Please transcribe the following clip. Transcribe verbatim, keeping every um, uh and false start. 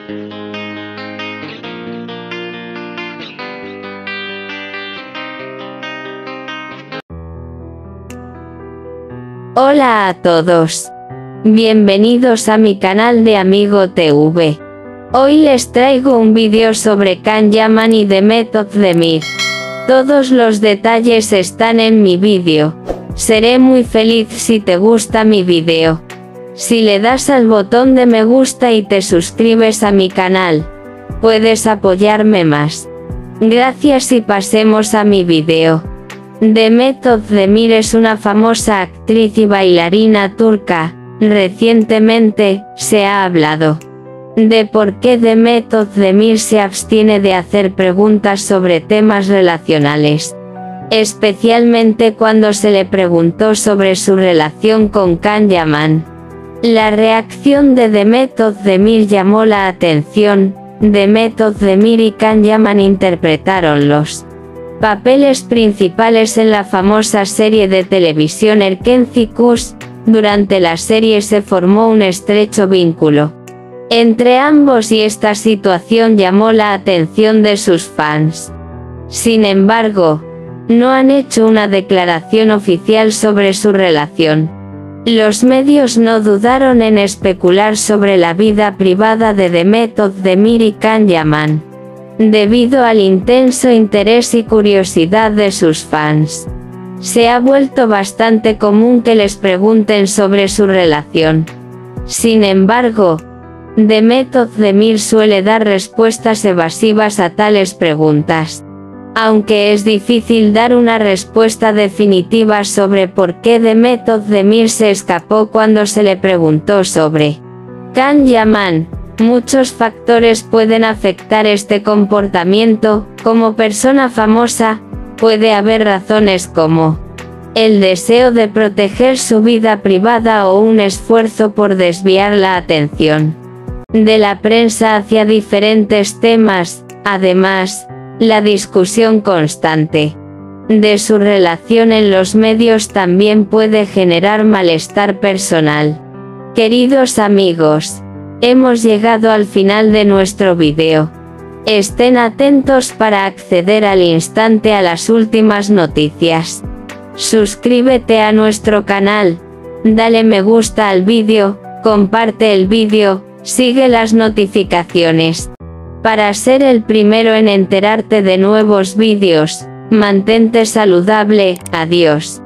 Hola a todos. Bienvenidos a mi canal de Amigo T V. Hoy les traigo un vídeo sobre Can Yaman y Demet Özdemir. Todos los detalles están en mi vídeo. Seré muy feliz si te gusta mi vídeo. Si le das al botón de me gusta y te suscribes a mi canal, puedes apoyarme más. Gracias y pasemos a mi vídeo. Demet Özdemir es una famosa actriz y bailarina turca. Recientemente, se ha hablado de por qué Demet Özdemir se abstiene de hacer preguntas sobre temas relacionales. Especialmente cuando se le preguntó sobre su relación con Can Yaman. La reacción de Demet Özdemir llamó la atención. Demet Özdemir y Can Yaman interpretaron los papeles principales en la famosa serie de televisión Erkenci Kuş. Durante la serie se formó un estrecho vínculo entre ambos y esta situación llamó la atención de sus fans. Sin embargo, no han hecho una declaración oficial sobre su relación. Los medios no dudaron en especular sobre la vida privada de Demet Özdemir y Can Yaman, debido al intenso interés y curiosidad de sus fans. Se ha vuelto bastante común que les pregunten sobre su relación. Sin embargo, Demet Özdemir suele dar respuestas evasivas a tales preguntas. Aunque es difícil dar una respuesta definitiva sobre por qué Demet Özdemir se escapó cuando se le preguntó sobre Can Yaman, muchos factores pueden afectar este comportamiento. Como persona famosa, puede haber razones como el deseo de proteger su vida privada o un esfuerzo por desviar la atención de la prensa hacia diferentes temas. Además, la discusión constante de su relación en los medios también puede generar malestar personal. Queridos amigos, hemos llegado al final de nuestro vídeo. Estén atentos para acceder al instante a las últimas noticias. Suscríbete a nuestro canal, dale me gusta al vídeo, comparte el vídeo, sigue las notificaciones. Para ser el primero en enterarte de nuevos vídeos, mantente saludable. Adiós.